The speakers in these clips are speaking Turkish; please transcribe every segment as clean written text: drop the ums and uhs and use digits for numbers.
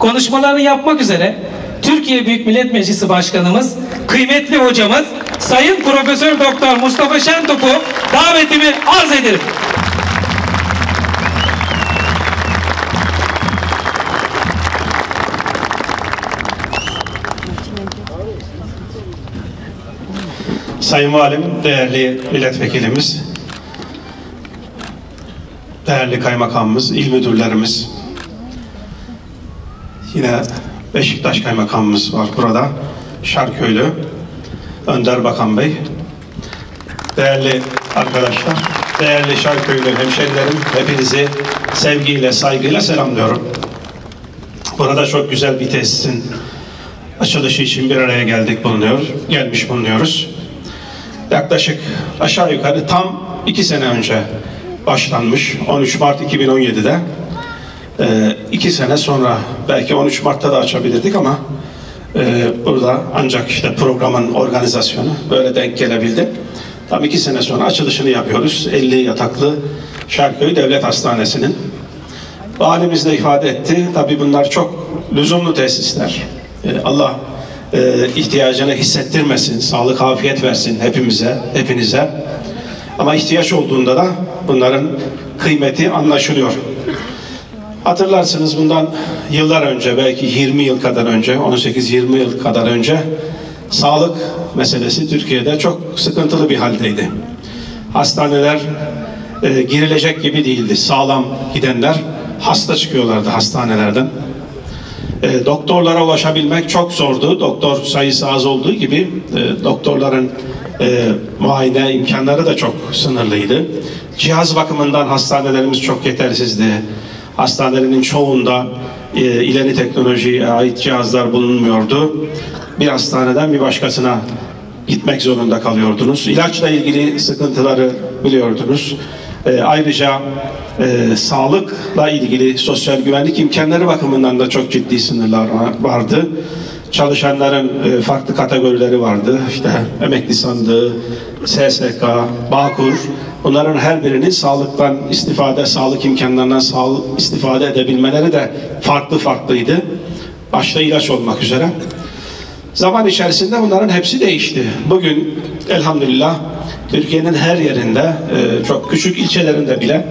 konuşmalarını yapmak üzere Türkiye Büyük Millet Meclisi Başkanımız, kıymetli hocamız Sayın Profesör Doktor Mustafa Şentop'u davetimi arz ederim. Sayın Valim, değerli milletvekilimiz, değerli kaymakamımız, il müdürlerimiz, yine Beşiktaş kaymakamımız var burada, Şarköylü, Önder Bakan Bey, değerli arkadaşlar, değerli Şarköylü hemşerilerim, hepinizi sevgiyle, saygıyla selamlıyorum. Burada çok güzel bir tesisin açılışı için bir araya gelmiş bulunuyoruz. Yaklaşık aşağı yukarı tam 2 sene önce başlanmış, 13 Mart 2017'de. 2 sene sonra belki 13 Mart'ta da açabilirdik ama burada ancak işte programın organizasyonu böyle denk gelebildi. Tam 2 sene sonra açılışını yapıyoruz. 50 yataklı Şarköy Devlet Hastanesi'nin. Valimiz de ifade etti. Tabii bunlar çok lüzumlu tesisler. Allah ihtiyacını hissettirmesin, sağlık, afiyet versin hepinize. Ama ihtiyaç olduğunda da bunların kıymeti anlaşılıyor. Hatırlarsınız bundan yıllar önce, belki 20 yıl kadar önce, 18-20 yıl kadar önce sağlık meselesi Türkiye'de çok sıkıntılı bir haldeydi. Hastaneler girilecek gibi değildi. Sağlam gidenler hasta çıkıyorlardı hastanelerden. Doktorlara ulaşabilmek çok zordu. Doktor sayısı az olduğu gibi doktorların muayene imkanları da çok sınırlıydı. Cihaz bakımından hastanelerimiz çok yetersizdi. Hastanelerinin çoğunda ileri teknolojiye ait cihazlar bulunmuyordu. Bir hastaneden bir başkasına gitmek zorunda kalıyordunuz. İlaçla ilgili sıkıntıları biliyordunuz. Ayrıca sağlıkla ilgili sosyal güvenlik imkanları bakımından da çok ciddi sınırlar vardı. Çalışanların farklı kategorileri vardı. İşte emekli sandığı, SSK, Bağkur, bunların her birinin sağlıktan istifade, sağlık imkanlarından istifade edebilmeleri de farklıydı. Başta ilaç olmak üzere. Zaman içerisinde bunların hepsi değişti. Bugün elhamdülillah Türkiye'nin her yerinde, çok küçük ilçelerinde bile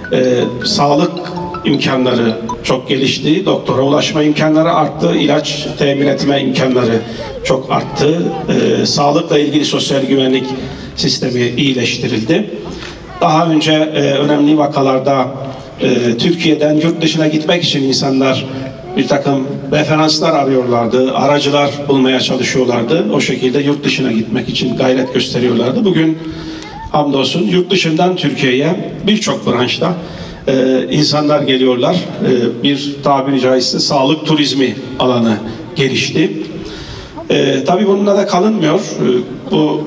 sağlık imkanları çok gelişti. Doktora ulaşma imkanları arttı. İlaç temin etme imkanları çok arttı. Sağlıkla ilgili sosyal güvenlik sistemi iyileştirildi. Daha önce önemli vakalarda Türkiye'den yurt dışına gitmek için insanlar bir takım referanslar arıyorlardı. Aracılar bulmaya çalışıyorlardı. O şekilde yurt dışına gitmek için gayret gösteriyorlardı. Bugün hamdolsun yurt dışından Türkiye'ye birçok branşta insanlar geliyorlar. Bir tabiri caizse sağlık turizmi alanı gelişti. Tabii bununla da kalınmıyor. Bu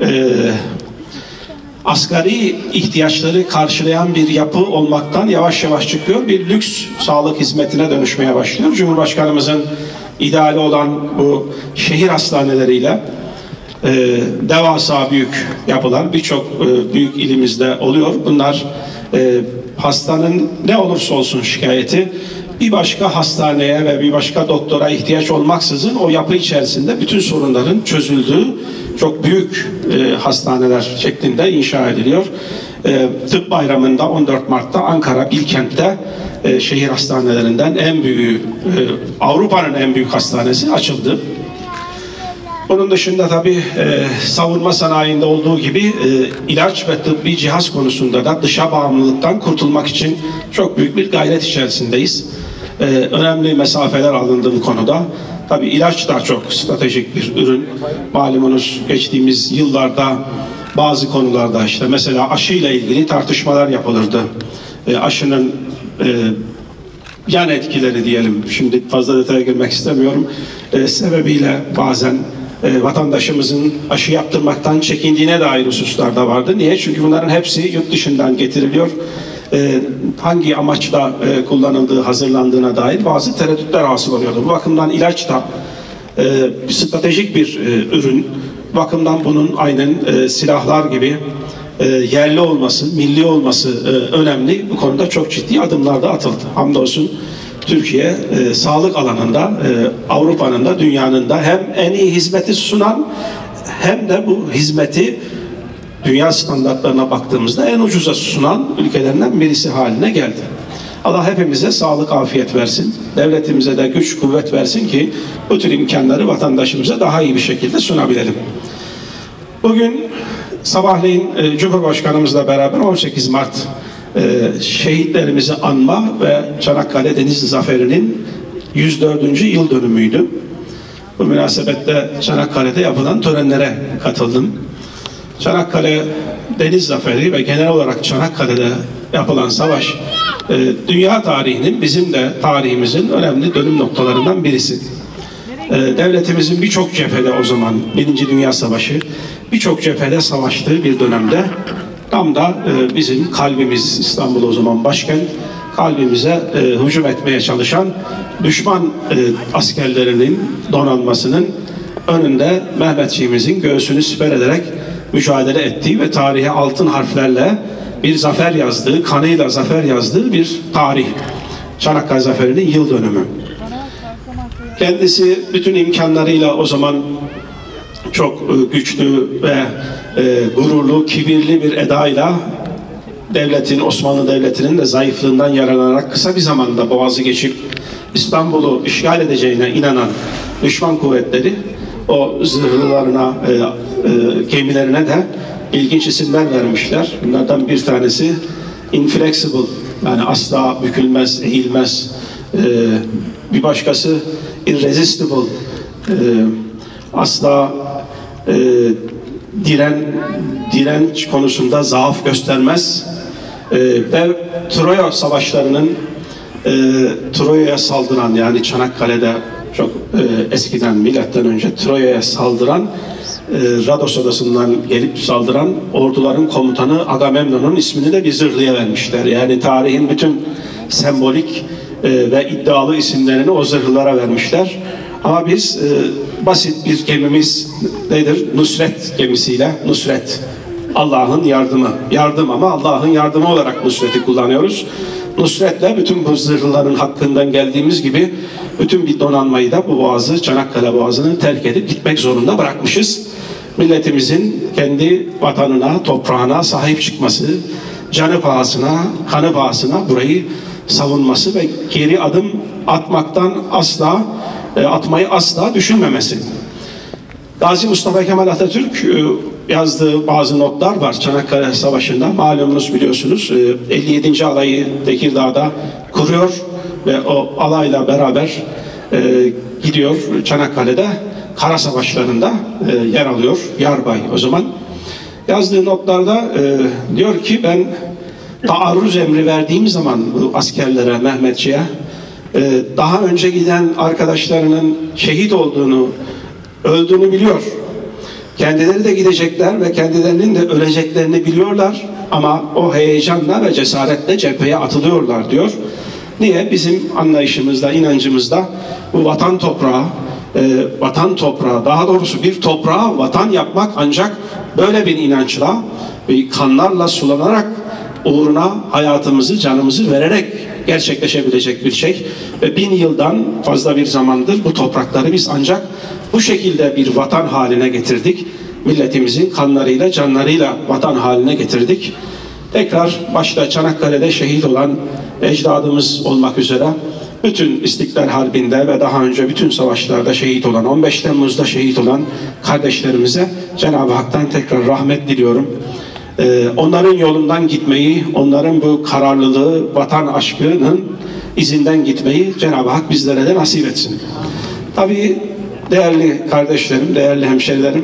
asgari ihtiyaçları karşılayan bir yapı olmaktan yavaş yavaş çıkıyor. Bir lüks sağlık hizmetine dönüşmeye başlıyor. Cumhurbaşkanımızın ideali olan bu şehir hastaneleriyle devasa büyük yapılar birçok büyük ilimizde oluyor. Bunlar hastanın ne olursa olsun şikayeti bir başka hastaneye ve bir başka doktora ihtiyaç olmaksızın o yapı içerisinde bütün sorunların çözüldüğü çok büyük hastaneler şeklinde inşa ediliyor. Tıp Bayramı'nda 14 Mart'ta Ankara Bilkent'te şehir hastanelerinden en büyüğü, Avrupa'nın en büyük hastanesi açıldı. Bunun dışında tabii savunma sanayinde olduğu gibi ilaç ve tıbbi cihaz konusunda da dışa bağımlılıktan kurtulmak için çok büyük bir gayret içerisindeyiz. Önemli mesafeler alındı bu konuda. Tabii ilaç da çok stratejik bir ürün. Malumunuz geçtiğimiz yıllarda bazı konularda işte mesela aşıyla ilgili tartışmalar yapılırdı. Aşının yan etkileri diyelim, şimdi fazla detaya girmek istemiyorum, sebebiyle bazen vatandaşımızın aşı yaptırmaktan çekindiğine dair hususlar da vardı. Niye? Çünkü bunların hepsi yurt dışından getiriliyor. Hangi amaçla kullanıldığı, hazırlandığına dair bazı tereddütler hasıl oluyordu. Bu bakımdan ilaç da stratejik bir ürün. Bu bakımdan bunun aynen silahlar gibi yerli olması, milli olması önemli. Bu konuda çok ciddi adımlar da atıldı. Hamdolsun Türkiye sağlık alanında Avrupa'nın da dünyanın da hem en iyi hizmeti sunan hem de bu hizmeti dünya standartlarına baktığımızda en ucuza sunan ülkelerinden birisi haline geldi. Allah hepimize sağlık, afiyet versin. Devletimize de güç, kuvvet versin ki bu tür imkanları vatandaşımıza daha iyi bir şekilde sunabilelim. Bugün sabahleyin Cumhurbaşkanımızla beraber 18 Mart şehitlerimizi anma ve Çanakkale Deniz Zaferi'nin 104. yıl dönümüydü. Bu münasebetle Çanakkale'de yapılan törenlere katıldım. Çanakkale Deniz Zaferi ve genel olarak Çanakkale'de yapılan savaş dünya tarihinin, bizim de tarihimizin önemli dönüm noktalarından birisi. Devletimizin birçok cephede o zaman Birinci Dünya Savaşı birçok cephede savaştığı bir dönemde tam da bizim kalbimiz, İstanbul o zaman başkent, kalbimize hücum etmeye çalışan düşman askerlerinin donanmasının önünde Mehmetçiğimizin göğsünü siper ederek mücadele ettiği ve tarihe altın harflerle bir zafer yazdığı, kanıyla zafer yazdığı bir tarih. Çanakkale Zaferi'nin yıl dönümü. Kendisi bütün imkanlarıyla o zaman çok güçlü ve gururlu, kibirli bir edayla devletin, Osmanlı Devleti'nin de zayıflığından yararlanarak kısa bir zamanda Boğaz'ı geçip İstanbul'u işgal edeceğine inanan düşman kuvvetleri o zırhlılarına, gemilerine de ilginç isimler vermişler. Bunlardan bir tanesi inflexible, yani asla bükülmez, eğilmez. Bir başkası irresistible, asla direnç konusunda zaaf göstermez. Ve Troya savaşlarının Troya'ya saldıran, yani Çanakkale'de çok eskiden milattan önce Troya'ya saldıran, Rados adasından gelip saldıran orduların komutanı Agamemnon'un ismini de bir zırhlıya vermişler. Yani tarihin bütün sembolik ve iddialı isimlerini o zırhlılara vermişler. Ama biz basit bir gemimiz nedir? Nusret gemisiyle, Nusret, Allah'ın yardımı. Yardım ama Allah'ın yardımı olarak Nusret'i kullanıyoruz. Nusret'le bütün bu zırhlıların hakkından geldiğimiz gibi bütün bir donanmayı da bu boğazı, Çanakkale Boğazı'nı terk edip gitmek zorunda bırakmışız. Milletimizin kendi vatanına, toprağına sahip çıkması, canı pahasına, kanı pahasına burayı savunması ve geri adım atmayı asla düşünmemesi. Gazi Mustafa Kemal Atatürk yazdığı bazı notlar var Çanakkale Savaşı'nda. Malumunuz, biliyorsunuz 57. alayı Tekirdağ'da kuruyor ve o alayla beraber gidiyor Çanakkale'de kara savaşlarında yer alıyor. Yarbay o zaman. Yazdığı notlarda diyor ki, ben taarruz emri verdiğim zaman bu askerlere, Mehmetçiğe, daha önce giden arkadaşlarının şehit olduğunu, öldüğünü biliyor. Kendileri de gidecekler ve kendilerinin de öleceklerini biliyorlar ama o heyecanla ve cesaretle cepheye atılıyorlar diyor. Niye? Bizim anlayışımızda, inancımızda bu vatan toprağı, daha doğrusu bir toprağa vatan yapmak ancak böyle bir inançla, bir kanlarla sulanarak, uğruna hayatımızı, canımızı vererek gerçekleşebilecek bir şey. Ve 1000 yıldan fazla bir zamandır bu toprakları biz ancak bu şekilde bir vatan haline getirdik. Milletimizin kanlarıyla, canlarıyla vatan haline getirdik. Tekrar başta Çanakkale'de şehit olan ecdadımız olmak üzere bütün İstiklal Harbi'nde ve daha önce bütün savaşlarda şehit olan, 15 Temmuz'da şehit olan kardeşlerimize Cenab-ı Hak'tan tekrar rahmet diliyorum. Onların yolundan gitmeyi, onların bu kararlılığı, vatan aşkının izinden gitmeyi Cenab-ı Hak bizlere de nasip etsin. Tabii değerli kardeşlerim, değerli hemşerilerim,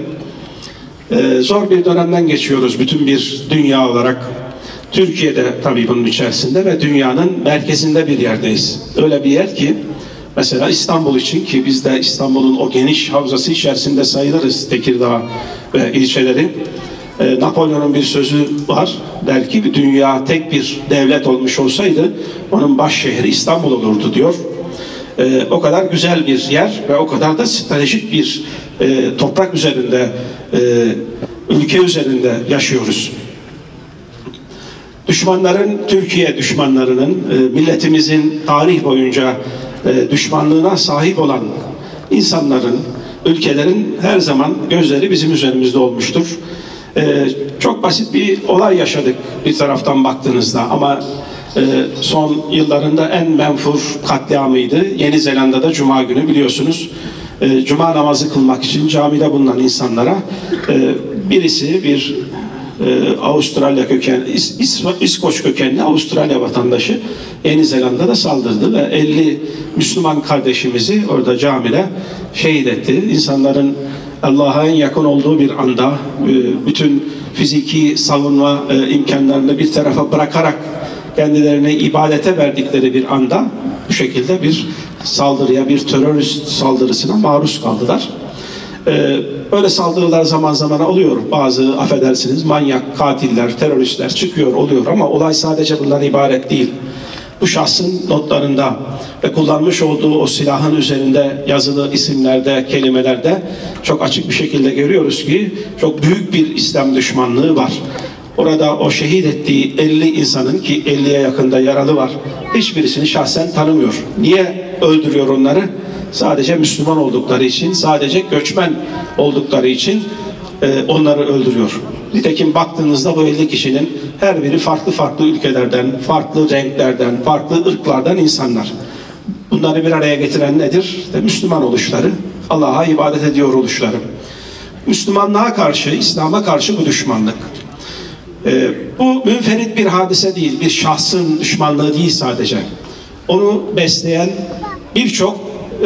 zor bir dönemden geçiyoruz bütün bir dünya olarak. Türkiye'de tabii bunun içerisinde ve dünyanın merkezinde bir yerdeyiz. Öyle bir yer ki, mesela İstanbul için, ki biz de İstanbul'un o geniş havzası içerisinde sayılırız, Tekirdağ ve ilçeleri. Napolyon'un bir sözü var, der ki dünya tek bir devlet olmuş olsaydı onun baş şehri İstanbul olurdu diyor. O kadar güzel bir yer ve o kadar da stratejik bir toprak üzerinde, ülke üzerinde yaşıyoruz. Düşmanların, Türkiye düşmanlarının, milletimizin tarih boyunca düşmanlığına sahip olan insanların, ülkelerin her zaman gözleri bizim üzerimizde olmuştur. Çok basit bir olay yaşadık bir taraftan baktığınızda ama son yıllarında en menfur katliamıydı. Yeni Zelanda'da Cuma günü biliyorsunuz. Cuma namazı kılmak için camide bulunan insanlara birisi bir Avustralya kökenli, İskoç kökenli Avustralya vatandaşı Yeni Zelanda'da saldırdı ve 50 Müslüman kardeşimizi orada camide şehit etti. İnsanların Allah'a en yakın olduğu bir anda bütün fiziki savunma imkanlarını bir tarafa bırakarak kendilerini ibadete verdikleri bir anda bu şekilde bir saldırıya, bir terörist saldırısına maruz kaldılar. Böyle saldırılar zaman zaman oluyor. Bazı affedersiniz manyak, katiller, teröristler çıkıyor oluyor ama olay sadece bundan ibaret değil. Bu şahsın notlarında ve kullanmış olduğu o silahın üzerinde yazılı isimlerde, kelimelerde çok açık bir şekilde görüyoruz ki çok büyük bir İslam düşmanlığı var. Orada o şehit ettiği 50 insanın ki 50'ye yakında yaralı var. Hiçbirisini şahsen tanımıyor. Niye öldürüyor onları? Sadece Müslüman oldukları için, sadece göçmen oldukları için onları öldürüyor. Nitekim baktığınızda bu 50 kişinin her biri farklı farklı ülkelerden, farklı renklerden, farklı ırklardan insanlar. Bunları bir araya getiren nedir? Müslüman oluşları, Allah'a ibadet ediyor oluşları. Müslümanlığa karşı, İslam'a karşı bu düşmanlık. Bu münferit bir hadise değil, bir şahsın düşmanlığı değil sadece. Onu besleyen birçok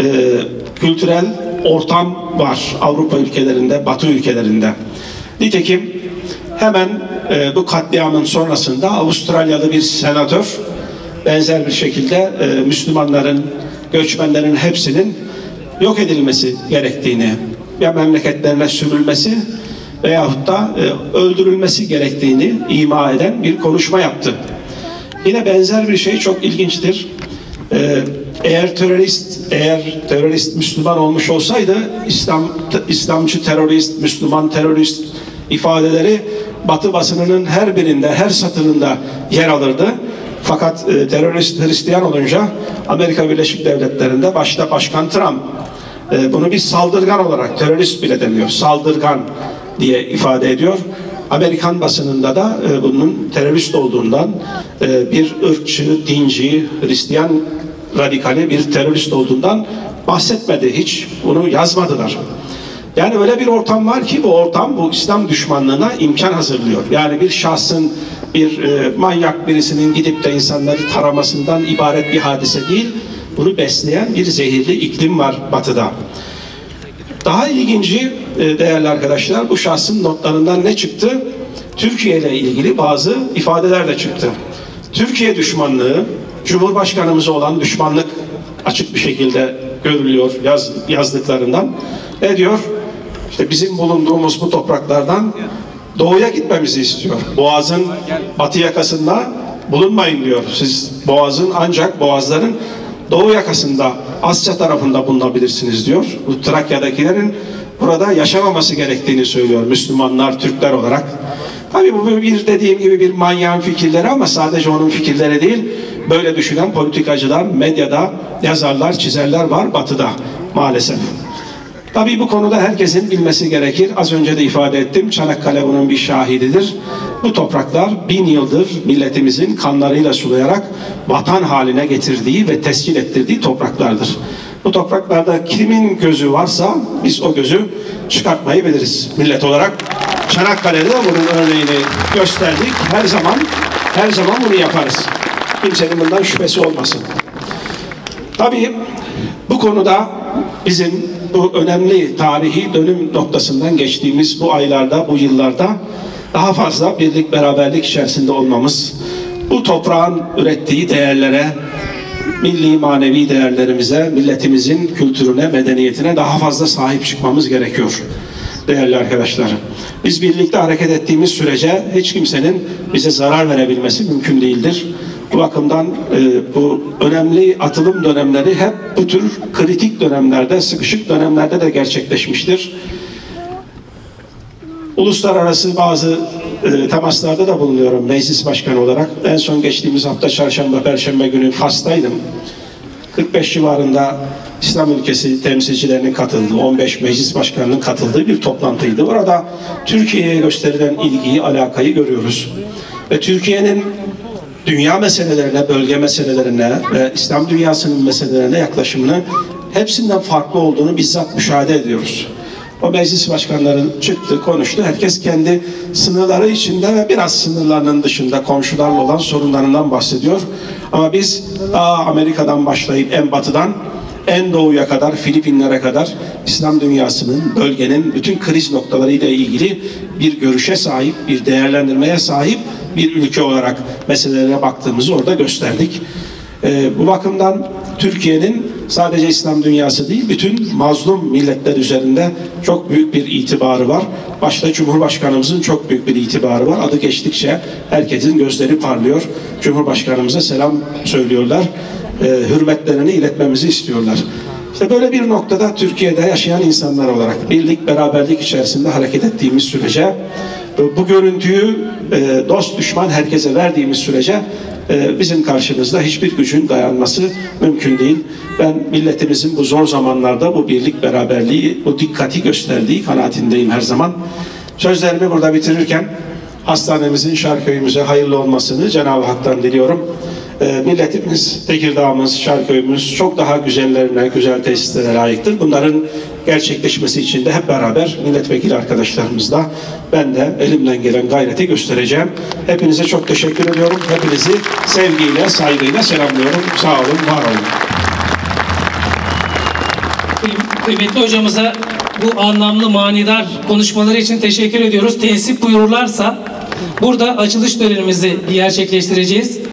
kültürel ortam var Avrupa ülkelerinde, Batı ülkelerinde. Nitekim hemen bu katliamın sonrasında Avustralyalı bir senatör benzer bir şekilde Müslümanların, göçmenlerin hepsinin yok edilmesi gerektiğini, ya memleketlerine sürülmesi veyahut da öldürülmesi gerektiğini ima eden bir konuşma yaptı. Yine benzer bir şey çok ilginçtir. Eğer terörist Müslüman olmuş olsaydı İslamcı terörist, Müslüman terörist ifadeleri Batı basınının her birinde, her satırında yer alırdı. Fakat terörist Hristiyan olunca Amerika Birleşik Devletleri'nde başta Başkan Trump bunu bir saldırgan olarak, terörist bile demiyor, saldırgan diye ifade ediyor. Amerikan basınında da bunun terörist olduğundan bir ırkçı, dinci, Hristiyan radikali bir terörist olduğundan bahsetmedi hiç. Bunu yazmadılar. Yani öyle bir ortam var ki bu ortam bu İslam düşmanlığına imkan hazırlıyor. Yani bir şahsın, bir manyak birisinin gidip de insanları taramasından ibaret bir hadise değil. Bunu besleyen bir zehirli iklim var Batı'da. Daha ilginci değerli arkadaşlar, bu şahsın notlarından ne çıktı? Türkiye ile ilgili bazı ifadeler de çıktı. Türkiye düşmanlığı, Cumhurbaşkanımıza olan düşmanlık açık bir şekilde görülüyor yazdıklarından. Ne diyor? İşte bizim bulunduğumuz bu topraklardan doğuya gitmemizi istiyor. Boğaz'ın batı yakasında bulunmayın diyor. Siz Boğaz'ın ancak Boğazların doğu yakasında, Asya tarafında bulunabilirsiniz diyor. Bu Trakya'dakilerin burada yaşamaması gerektiğini söylüyor Müslümanlar, Türkler olarak. Tabii bu bir dediğim gibi bir manyağın fikirleri ama sadece onun fikirleri değil. Böyle düşünen politikacılar, medyada yazarlar, çizerler var Batı'da maalesef. Tabii bu konuda herkesin bilmesi gerekir. Az önce de ifade ettim. Çanakkale bunun bir şahididir. Bu topraklar 1000 yıldır milletimizin kanlarıyla sulayarak vatan haline getirdiği ve tescil ettirdiği topraklardır. Bu topraklarda kimin gözü varsa biz o gözü çıkartmayı biliriz millet olarak. Çanakkale'de bunun örneğini gösterdik. Her zaman bunu yaparız. Kimsenin bundan şüphesi olmasın. Tabii bu konuda bizim bu önemli tarihi dönüm noktasından geçtiğimiz bu aylarda, bu yıllarda daha fazla birlik beraberlik içerisinde olmamız, bu toprağın ürettiği değerlere, milli manevi değerlerimize, milletimizin kültürüne, medeniyetine daha fazla sahip çıkmamız gerekiyor değerli arkadaşlar. Biz birlikte hareket ettiğimiz sürece hiç kimsenin bize zarar verebilmesi mümkün değildir. Bu bakımdan bu önemli atılım dönemleri hep bu tür kritik dönemlerde, sıkışık dönemlerde de gerçekleşmiştir. Uluslararası bazı temaslarda da bulunuyorum meclis başkanı olarak. En son geçtiğimiz hafta çarşamba, perşembe günü Fas'taydım. 45 civarında İslam ülkesi temsilcilerinin katıldığı, 15 meclis başkanının katıldığı bir toplantıydı. Orada Türkiye'ye gösterilen ilgiyi, alakayı görüyoruz. Ve Türkiye'nin dünya meselelerine, bölge meselelerine ve İslam dünyasının meselelerine yaklaşımını hepsinden farklı olduğunu bizzat müşahede ediyoruz. O meclis başkanları çıktı, konuştu. Herkes kendi sınırları içinde ve biraz sınırlarının dışında komşularla olan sorunlarından bahsediyor. Ama biz Amerika'dan başlayıp en batıdan en doğuya kadar, Filipinlere kadar İslam dünyasının, bölgenin bütün kriz noktalarıyla ilgili bir görüşe sahip, bir değerlendirmeye sahip bir ülke olarak meselelere baktığımızı orada gösterdik. Bu bakımdan Türkiye'nin sadece İslam dünyası değil, bütün mazlum milletler üzerinde çok büyük bir itibarı var. Başta Cumhurbaşkanımızın çok büyük bir itibarı var. Adı geçtikçe herkesin gözleri parlıyor. Cumhurbaşkanımıza selam söylüyorlar. Hürmetlerini iletmemizi istiyorlar. İşte böyle bir noktada Türkiye'de yaşayan insanlar olarak birlik, beraberlik içerisinde hareket ettiğimiz sürece, bu görüntüyü dost düşman herkese verdiğimiz sürece bizim karşımızda hiçbir gücün dayanması mümkün değil. Ben milletimizin bu zor zamanlarda bu birlik, beraberliği, bu dikkati gösterdiği kanaatindeyim her zaman. Sözlerimi burada bitirirken hastanemizin, Şarköy'ümüze hayırlı olmasını Cenab-ı Hak'tan diliyorum. Milletimiz, Tekirdağ'ımız, Şarköy'ümüz çok daha güzellerine, güzel tesislere layıktır. Bunların gerçekleşmesi için de hep beraber milletvekili arkadaşlarımızla ben de elimden gelen gayreti göstereceğim. Hepinize çok teşekkür ediyorum. Hepinizi sevgiyle, saygıyla selamlıyorum. Sağ olun, var olun. Kıymetli hocamıza bu anlamlı, manidar konuşmaları için teşekkür ediyoruz. Tensip buyururlarsa burada açılış törenimizi gerçekleştireceğiz.